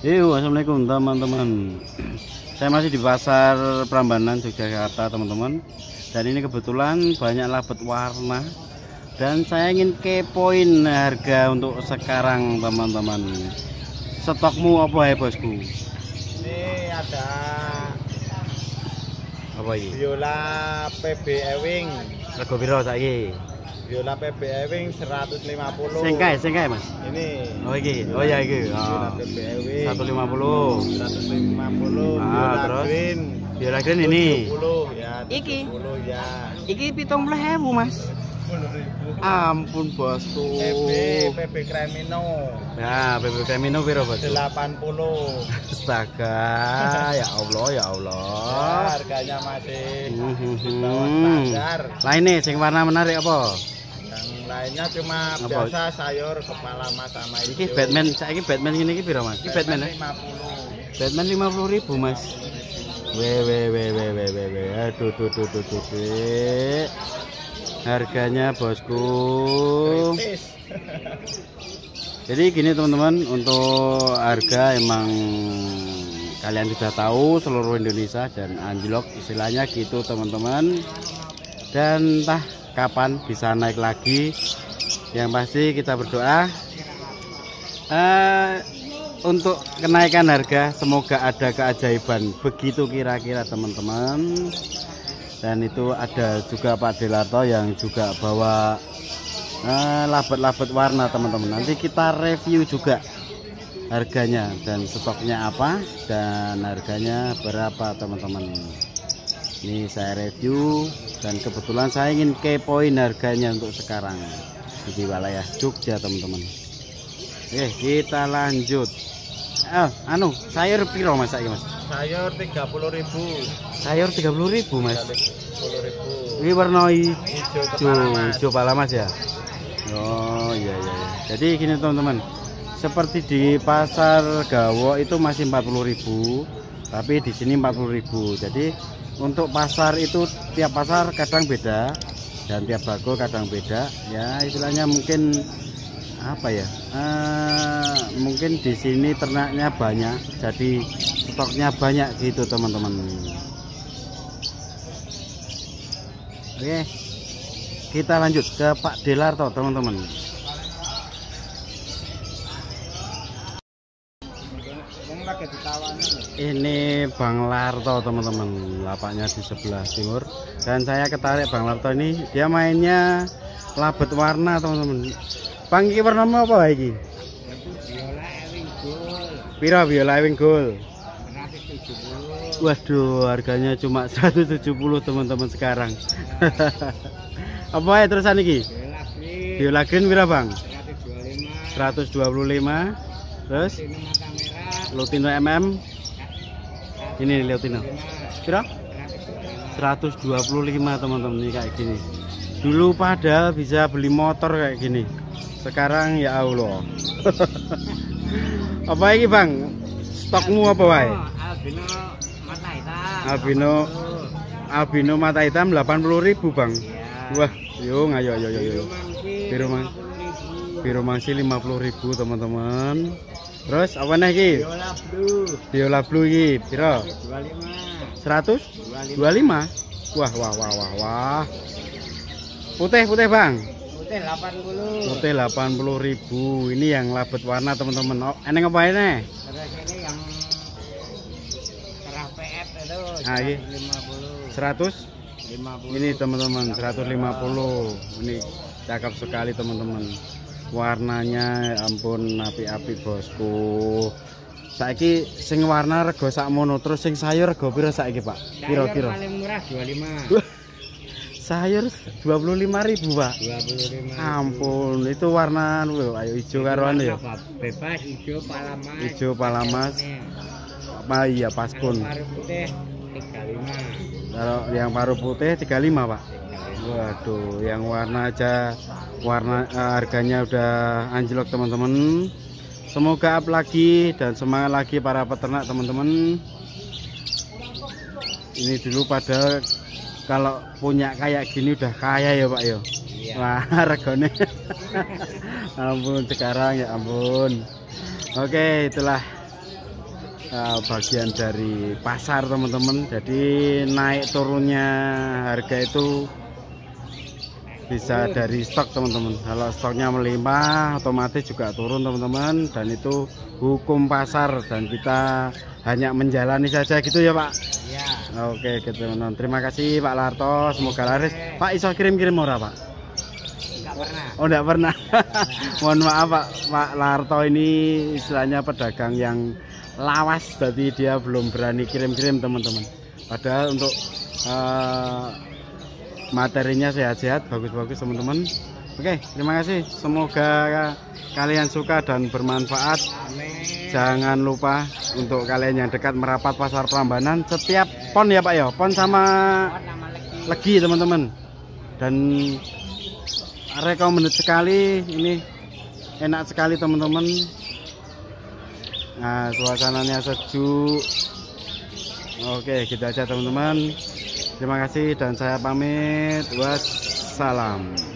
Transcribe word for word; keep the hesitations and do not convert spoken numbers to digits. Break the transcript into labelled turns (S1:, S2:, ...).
S1: Yo, assalamualaikum teman-teman. Saya masih di pasar Prambanan Yogyakarta teman-teman. Dan ini kebetulan banyak labet warna. Dan saya ingin kepoin harga untuk sekarang teman-teman. Stokmu apa ya bosku?
S2: Ini ada
S1: Apa ini?
S2: Viola P B Ewing.
S1: Rego piro saiki?
S2: Viola P B Ewing seratus lima puluh.
S1: Sengkai, sengkai Mas.
S2: Ini.
S1: Oh iki. Oh ya iki.
S2: Viola
S1: Oh.
S2: P B Ewing
S1: seratus lima puluh.
S2: seratus lima puluh.
S1: Ah,
S2: Viola
S1: terus?
S2: Green.
S1: Viola Green ini.
S2: tujuh puluh ya.
S1: Iki.
S2: tujuh puluh ya.
S1: Iki pitung puluh ribu Mas.
S2: sepuluh ribu.
S1: Ampun bosku.
S2: P B P B Cremino.
S1: Nah, P B Cremino piro bosku?
S2: delapan puluh.
S1: Astaga, ya Allah, ya Allah.
S2: Ya, harganya masih
S1: Hmm,
S2: di bawah standar.
S1: Lainnya, sing warna menarik apa?
S2: Yang lainnya cuma
S1: Apa?
S2: biasa sayur kepala mas sama hijau.
S1: Iki Batman, saiki Batman ini iki piro Mas? Iki Batman ya?
S2: lima puluh.
S1: Batman lima puluh ribu Mas. Weh weh weh weh weh weh weh. Aduh tuh tuh tuh tuh. tuh. Harganya bosku.
S2: Kritis.
S1: Jadi gini teman-teman, untuk harga emang kalian sudah tahu seluruh Indonesia dan anjlok istilahnya gitu teman-teman. Dan entah kapan bisa naik lagi. Yang pasti kita berdoa uh, untuk kenaikan harga, semoga ada keajaiban. Begitu kira-kira teman-teman. Dan itu ada juga Pak Delarto yang juga bawa labet-labet uh, warna teman-teman. Nanti kita review juga harganya dan stoknya apa dan harganya berapa teman-teman. Ini saya review dan kebetulan saya ingin kepoin harganya untuk sekarang di wilayah Jogja teman-teman. Oke, kita lanjut. Eh, anu sayur piro Mas saiki Mas?
S2: Sayur tiga puluh ribu.
S1: Sayur tiga puluh ribu Mas.
S2: sepuluh ribu.
S1: Ini warna
S2: Hijau kepala mas.
S1: hijau kepala mas ya. Oh iya iya. Jadi gini teman-teman, seperti di pasar Gawo itu masih empat puluh ribu, tapi di sini empat puluh ribu. Jadi untuk pasar itu tiap pasar kadang beda dan tiap bagol kadang beda. Ya istilahnya mungkin apa ya? Uh, mungkin di sini ternaknya banyak, jadi stoknya banyak gitu teman-teman. Oke, kita lanjut ke Pak Delarto teman-teman. Ini Bang Larto teman-teman, lapaknya di sebelah timur. Dan saya ketarik Bang Larto ini, dia mainnya labet warna teman-teman. Bang iki warna apa iki?
S2: Viola Ewing Gold.
S1: Piro Viola Ewing Gold?
S2: seratus tujuh puluh.
S1: Waduh, harganya cuma seratus tujuh puluh teman-teman sekarang. Apa ya terusan iki?
S2: Viola Green.
S1: Viola Green piro Bang?
S2: seratus dua puluh lima.
S1: seratus dua puluh lima. Terus
S2: Ini mata merah.
S1: Lutino M M. Ini Lutino. Piro? seratus dua puluh lima teman-teman, ini kayak gini. Dulu padahal bisa beli motor kayak gini. Sekarang ya Allah. Apa ini Bang? Stokmu apa wae?
S2: Albino mata hitam.
S1: Albino albino mata hitam delapan puluh ribu Bang.
S2: Ya.
S1: Wah, yo ayo ayo ayo. Biru mang. Biru
S2: lima
S1: mangsi lima puluh ribu teman-teman. Terus apa nih iki?
S2: Viola Blue.
S1: Viola Blue iki piro?
S2: dua puluh lima.
S1: seratus dua puluh lima. Wah wah wah wah wah. Putih putih Bang.
S2: Putih delapan puluh.
S1: Putih delapan puluh ribu. Ini yang labet warna teman-teman. Oh, eneng apa ini?
S2: Terus ini yang kerah P F itu
S1: Ah, iya.
S2: seratus lima puluh.
S1: seratus.
S2: lima puluh.
S1: Ini teman-teman seratus lima puluh. Ini cakep sekali teman-teman. Warnanya ampun api-api bosku. Saiki sing warna rego sakmono, terus sing sayur rego piro saiki Pak? Kira-kira.
S2: Paling murah dua puluh lima.
S1: Sayur dua puluh lima ribu Pak.
S2: dua puluh lima.
S1: Ampun, itu warna lho, ayo hijau karo anu ya.
S2: Bebas hijau palamas.
S1: Hijau palamas. Apa iya paskun.
S2: Paru putih tiga puluh lima.
S1: Kalau yang paruh putih tiga puluh lima Pak. Waduh, yang warna aja warna uh, harganya udah anjlok teman-teman. Semoga up lagi dan semangat lagi para peternak teman-teman. Ini dulu pada kalau punya kayak gini udah kaya ya Pak ya.
S2: Iya.
S1: Wah regone. Ampun sekarang ya ampun. Oke itulah uh, bagian dari pasar teman-teman. Jadi naik turunnya harga itu bisa dari stok teman-teman. Kalau stoknya melimpah otomatis juga turun teman-teman, dan itu hukum pasar dan kita hanya menjalani saja gitu ya Pak.
S2: Ya.
S1: Oke gitu teman-teman. Terima kasih Pak Larto, semoga laris. Pak iso kirim-kirim ora Pak?
S2: Enggak pernah.
S1: Oh enggak pernah. Mohon maaf Pak, Pak Larto ini istilahnya pedagang yang lawas, jadi dia belum berani kirim-kirim teman-teman. Padahal untuk uh, materinya sehat-sehat, bagus-bagus teman-teman. Oke, terima kasih. Semoga kalian suka dan bermanfaat.
S2: Amin.
S1: Jangan lupa untuk kalian yang dekat Merapat Pasar Prambanan, setiap pon ya Pak ya, pon sama legi teman-teman. Dan rekomendasi sekali, ini enak sekali teman-teman. Nah, suasananya sejuk. Oke, gitu aja teman-teman. Terima kasih dan saya pamit. Wassalam.